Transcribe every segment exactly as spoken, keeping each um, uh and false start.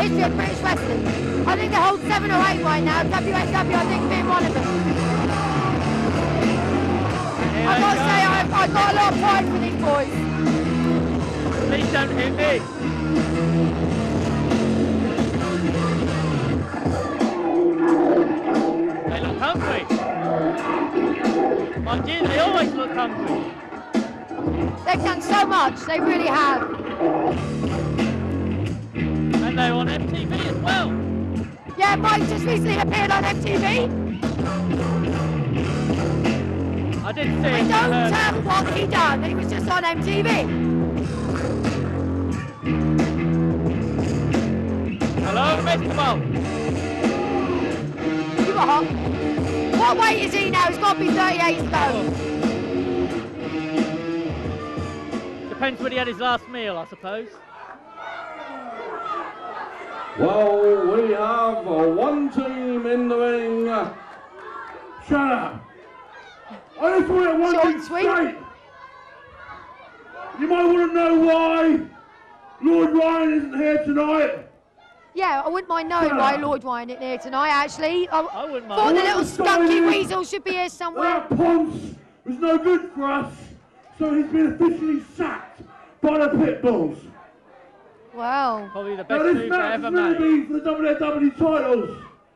history of British wrestling. I think they hold seven or eight right now. W S W, I think, being one of them. I've got to say, I've, I've got a lot of pride for these boys. Please don't hit me. They look hungry. My dear, they always look hungry. They've done so much, they really have. And they're on M T V as well. Yeah, Mike just recently appeared on M T V. I didn't see I it. don't tell what he done, he was just on M T V. Hello, Mister Bolt. You were hot. What weight is he now? He's got to be thirty-eight stone. Depends when he had his last meal, I suppose. Well, we have uh, one team in the ring. Shut up. I just want to one thing straight. You might want to know why Lord Ryan isn't here tonight. Yeah, I wouldn't mind knowing why Lord Ryan isn't here tonight, actually. I, I wouldn't thought mind. the little skunky weasel should be here somewhere. That Ponce was no good for us, so he's been officially sacked by the Pitbulls. Wow. Probably the best Now this move match I is ever going made. to be for the W W E titles.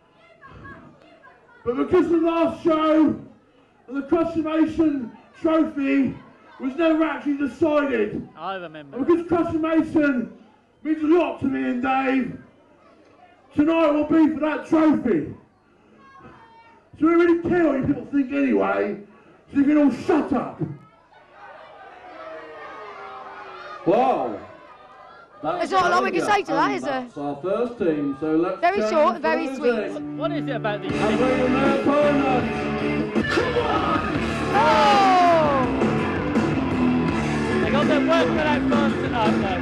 But because the last show and the Crushimation Trophy was never actually decided, I remember. and because Crushimation means a lot to me and Dave, tonight will be for that trophy. So we really care what you people think anyway, so you can all shut up. Wow. There's not a lot we can say to that, is there? That's our first team, so let's Very change short and very the sweet. ring. What is it about these And things? bring in their opponent. Come on! Oh! They got their work cut out for us tonight, though.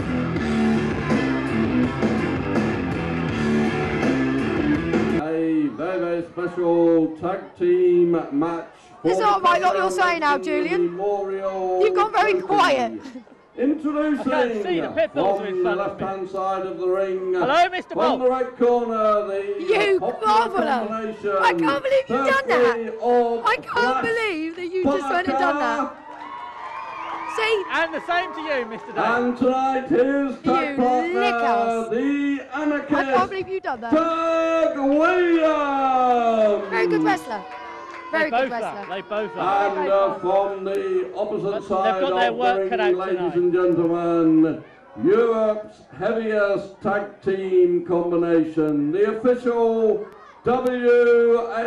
A very, very special tag team match. It's not right what you're saying now, Julian. Memorial You've gone very Trophy. quiet. Introducing I can't see the Pitbulls from in the front of me. left-hand side of the ring. Hello, Mister From Bob. the right corner, the You popular groveler. combination. I can't believe you've done that. Turkey of I can't Flash believe that you just went and done that. See? And the same to you, Mister Dave. And tonight his tag You partner, lickers. the Anarchist, I can't believe you've done that. Doug Williams. Very good wrestler. Very they good both wrestler. are. They both are. And uh, from the opposite But side they've got their of work the cut ring, out ladies tonight. and gentlemen, Europe's heaviest tag team combination, the official W A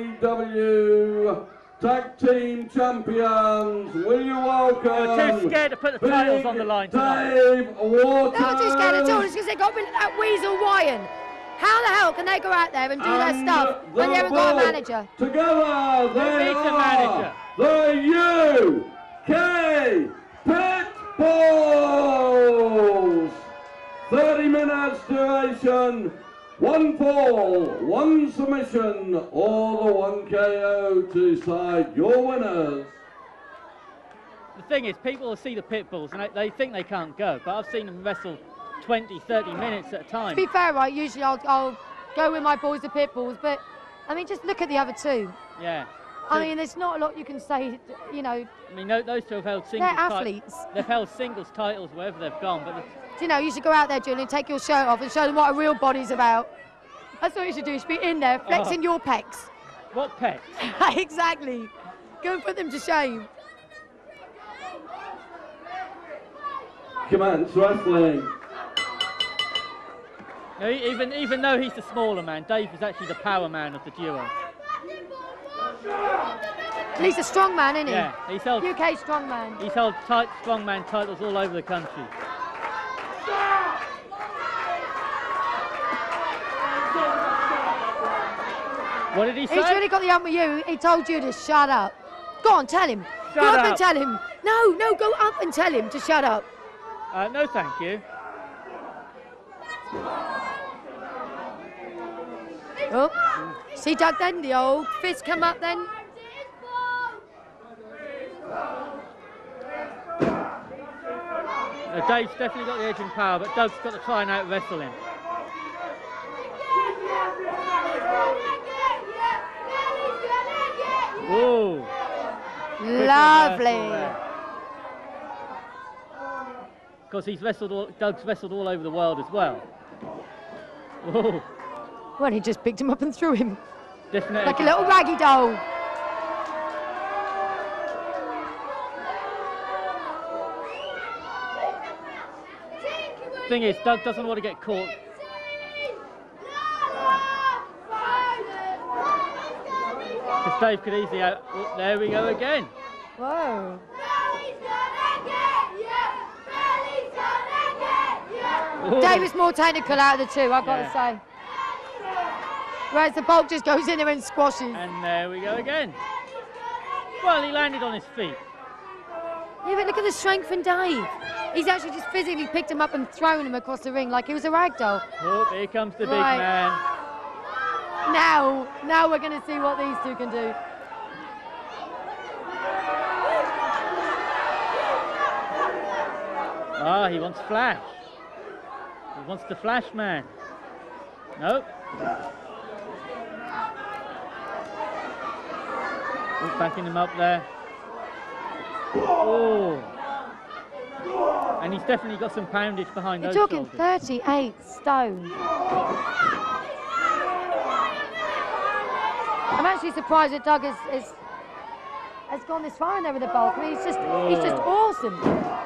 W Tag Team Champions. Will you welcome? They're too scared to put the Big titles on the line tonight. Dave Waters. They're not too scared at all. It's because they've got rid of that weasel Ryan. How the hell can they go out there and do their And stuff when they haven't got a manager? Together they needs a are manager? the U K Pitbulls. thirty minutes duration, one fall, one submission, or the one K O to decide your winners. The thing is, people will see the Pitbulls and they, they think they can't go, but I've seen them wrestle twenty, thirty minutes at a To time. be fair, right, usually I'll, I'll go with my boys, the Pitbulls, but I mean, just look at the other two. Yeah. I mean, there's not a lot you can say, you know, I mean, tho- those two have held singles they're ti- athletes. They've held singles titles wherever they've gone, but the, You know, you should go out there, Julian, take your shirt off and show them what a real body's about. That's what you should do. You should be in there, flexing your pecs. what pecs? Exactly. Go and put them to shame. Commence wrestling. No, e- even even though he's the smaller man, Dave is actually the power man of the duo. He's a strong man, isn't he? Yeah, he's held U K strong man. he's held tight strongman titles all over the country. What did he say? He's really got the ump with you. He told you to shut up. Go on, tell him. Shut go up, up. and tell him. No, no, go up and tell him to shut up. Uh, no, thank you. Oh, see Doug then? The old fist come up then. Uh, Dave's definitely got the edge in power, but Doug's got to try and out wrestle him. Ooh. Lovely. Of course, he's wrestled. All, Doug's wrestled all over the world as well. Ooh. Well, he just picked him up and threw him Definitely. like a little raggy doll. Thing is, Doug doesn't want to get caught. Because Dave could easily out. Oh, there we go again. Whoa. Ooh. Dave is more technical out of the two, I've got Yeah. to say. Whereas the Bulk just goes in there and squashes. And there we go again. Well, he landed on his feet. Yeah, but look at the strength in Dave. He's actually just physically picked him up and thrown him across the ring like he was a rag doll. Oh, here comes the big Right. man. Now, now we're going to see what these two can do. Ah, he wants Flash. He wants the Flash man. Nope. He's backing him up there. Oh. And he's definitely got some poundage behind You're those talking shoulders. thirty-eight stone. I'm actually surprised that Doug is, is, has gone this far in there with the Bulk. I mean, he's just, he's just awesome.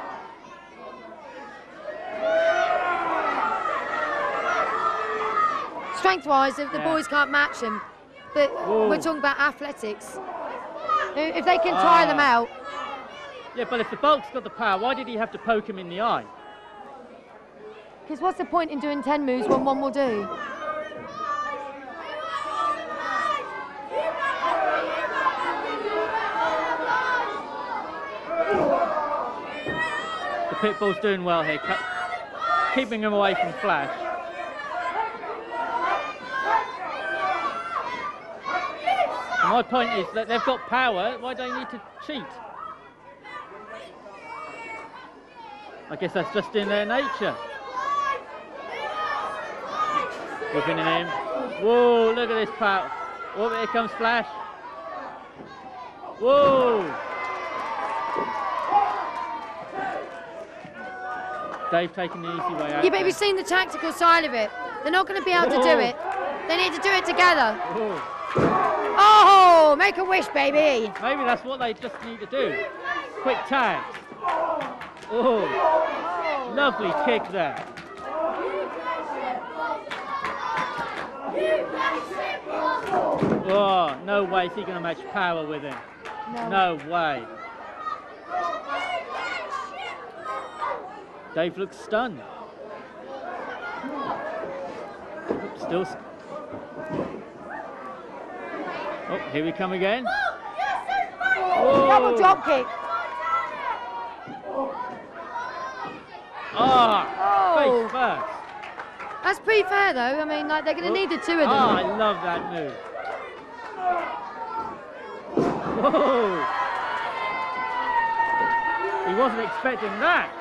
Strength-wise, the, the Yeah. boys can't match him. But Whoa. we're talking about athletics. If they can tire them Ah. out, Yeah, but if the Bulk's got the power, why did he have to poke him in the eye? because what's the point in doing ten moves when one will do? The Pitbull's doing well here, cu- keeping him away from Flash. And my point is that they've got power, why do they need to cheat? I guess that's just in their nature. Looking at him. Whoa, look at this power. Oh, here comes Flash. Whoa! Dave taking the easy way out. Yeah, but we've seen the tactical side of it. They're not going to be able to do Whoa. it. They need to do it together. Whoa. Oh, make a wish, baby. Maybe that's what they just need to do. Quick tag. Oh, lovely kick there. Oh, no way is he going to match power with him. No way. Dave looks stunned. Oops, still. s- Oh, here we come again. Double Whoa. drop kick. Ah, Oh. face first. That's pretty fair, though. I mean, like, they're going to need the two of them. Ah, I love that move. Whoa. He wasn't expecting that.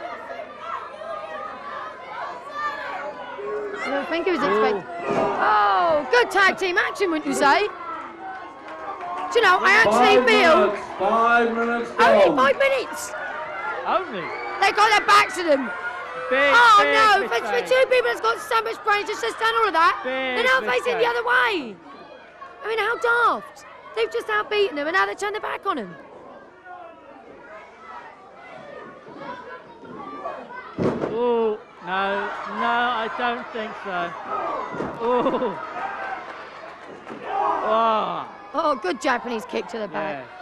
I don't think he was Ooh. expecting. Oh, good tag team action, wouldn't you say? Do you know, I actually Five feel minutes, five minutes only gone. five minutes. Only. They got their backs to them. Big, Oh big no, for, for mistake. two people that's got so much brains just just done all of that, they're Big now facing the mistake. other way. I mean, how daft. They've just outbeaten them and now they turn their back on them. Oh, no, no, I don't think so. Oh. Oh, Oh, good Japanese kick to the back. yeah.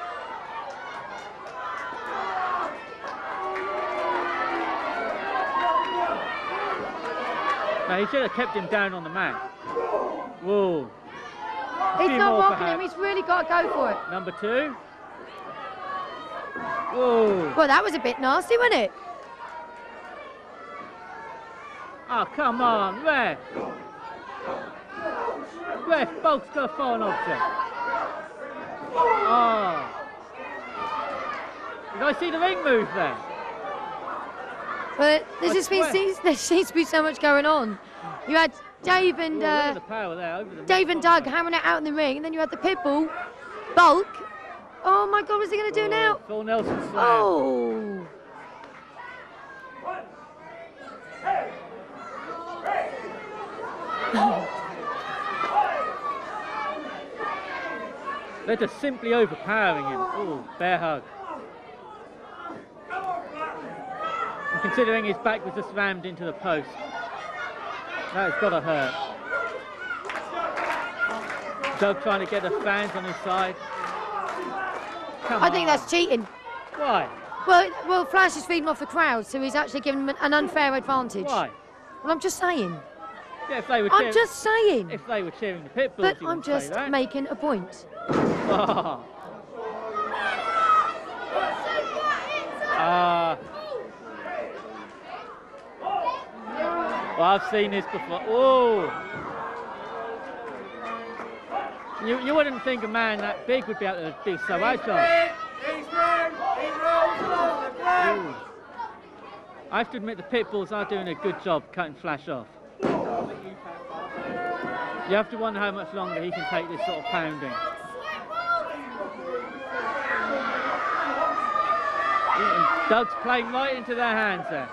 No, he should have kept him down on the mat. Whoa. He's few not more, rocking him, perhaps. he's really got to go for it. Number two. Whoa. Well, that was a bit nasty, wasn't it? Oh, come on, ref. Ref, Bulk's got a foreign object. Oh. Did I see the ring move there? But there's I just been swear. seems, there seems to be so much going on. You had Dave and Oh, look at uh, the power there over the Dave and Doug hammering it out in the ring, and then you had the Pitbull, Bulk, Oh my God, what's he going to do Oh, now? Full Nelson slam. Oh. They're just simply overpowering him. Oh, bear hug. And considering his back was just rammed into the post, that's got to hurt. Doug trying to get the fans on his side. Come I think on. that's cheating. Why? Well, well, Flash is feeding off the crowd, so he's actually giving him an unfair advantage. Why? Well, I'm just saying. Yeah, if they were I'm cheering, just saying. if they were cheering the Pitbulls, But he I'm wouldn't say just that. making a point. Ah. Ah. Well, I've seen this before. Oh. You, you wouldn't think a man that big would be able to be so agile. Ooh. I have to admit the Pitbulls are doing a good job cutting Flash off. You have to wonder how much longer he can take this sort of pounding. And Doug's playing right into their hands there.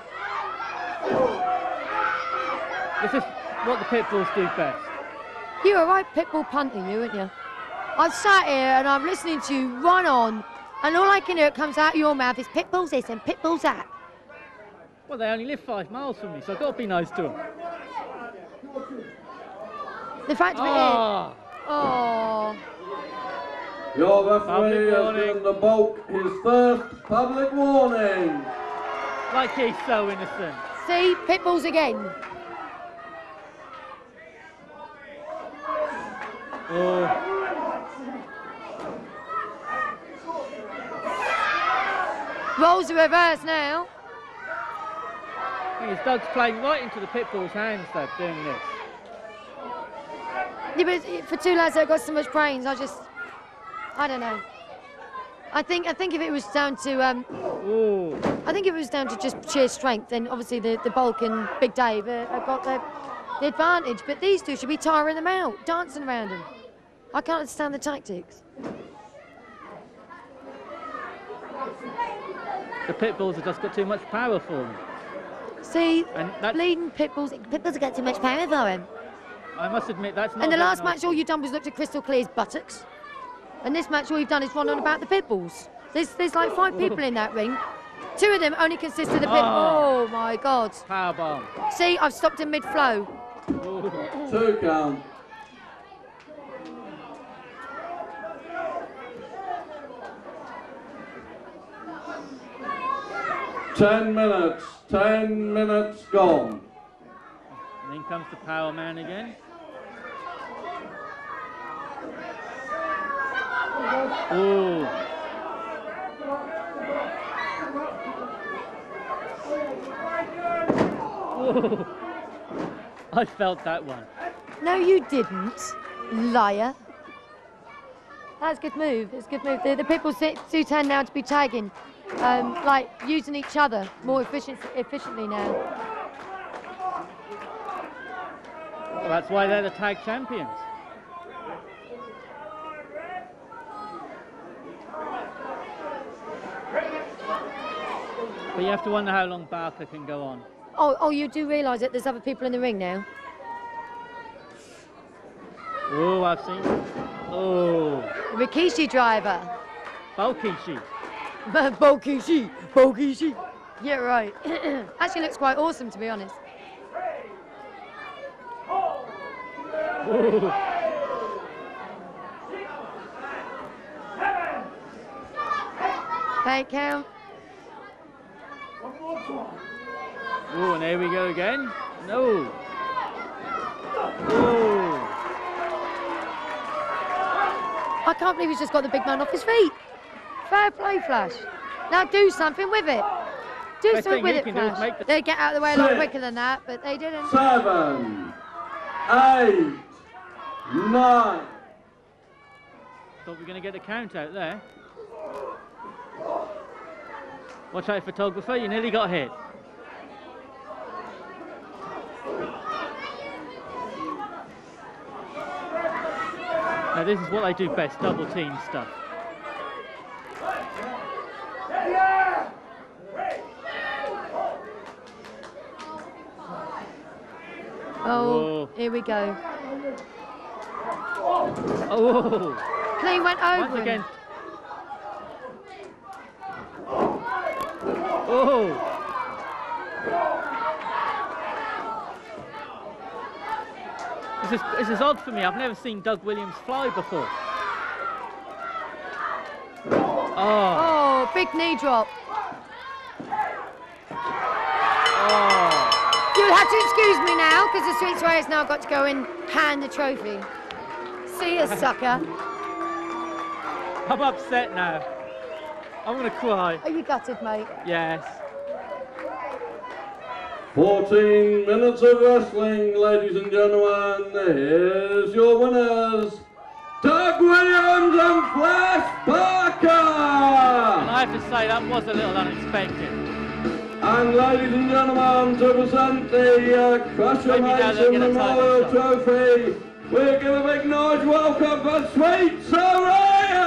This is what the Pitbulls do best. You were right pitbull punter, you, weren't you? I've sat here and I'm listening to you run on, and all I can hear that comes out of your mouth is pitbulls this and pitbulls that. Well, they only live five miles from me, so I've got to be nice to them. The fact of it is, Oh, oh, Your referee Public has warning. given the Bulk his first public warning. like he's so innocent. see, pitbulls again. Oh, Roles are reversed now. I think Doug's playing right into the Pitbull's hands, though, doing this. Yeah, but for two lads that have got so much brains, I just, I don't know. I think I think if it was down to, um, Ooh. I think if it was down to just sheer strength, then obviously the, the Bulk and Big Dave uh, have got the, the advantage. But these two should be tiring them out, dancing around them. I can't understand the tactics. The Pitbulls have just got too much power for them. See, And that's- bleeding pitbulls, pitbulls have got too much power for him. I must admit, that's not And the very last nice. match, all you've done was looked at Crystal Clear's buttocks. And this match, all you've done is run on about the pitbulls. There's, there's like five people in that ring. Two of them only consist of the pit. Oh. Oh my God. Powerbomb. See, I've stopped in mid-flow. Ooh. Two count. Ten minutes. Ten minutes gone. And in comes the Power Man again. Ooh. Ooh. I felt that one. No, you didn't, liar. That's a good move. It's a good move. The, the people sit, do tend now to be tagging, um, like using each other more efficient, efficiently now. Well, that's why they're the tag champions. But you have to wonder how long Barker can go on. Oh, oh, you do realise that there's other people in the ring now. Oh, I've seen. Oh, Rikishi driver. Bulkishi. Bokishi, Bokishi. Yeah, right. Actually looks quite awesome, to be honest. Ooh. Hey, count. Ooh, and there we go again. No. Ooh. I can't believe he's just got the big man off his feet. Fair play, Flash. Now do something with it. Do Best something thing with he it, can do is Flash. make the- They get out of the way a lot Six. quicker than that, but they didn't. Seven. Eight. Nine. Thought we were going to get a count out there. Watch out, photographer, you nearly got hit. Now this is what they do best, double team stuff. Oh, here we go. Oh, Clean went over once him. again. Oh. This is, this is odd for me. I've never seen Doug Williams fly before. Oh. Oh, big knee drop. Oh. You'll have to excuse me now, because the Sweet Sway's now got to go and hand the trophy. See ya, sucker. I'm upset now. I'm gonna cry. Are you gutted, mate? Yes. fourteen minutes of wrestling, ladies and gentlemen. Here's your winners, Doug Williams and Flash And Parker. I have to say that was a little unexpected. And ladies and gentlemen, to present the uh, Crusher Maybe now they'll Mason get a title Memorial shot. Trophy, we'll give a big noise welcome for Sweet Soraya.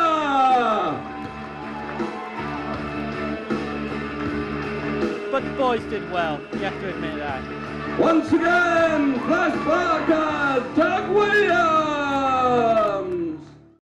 But the boys did well. You have to admit that. Once again, Flash Parker, Doug Williams.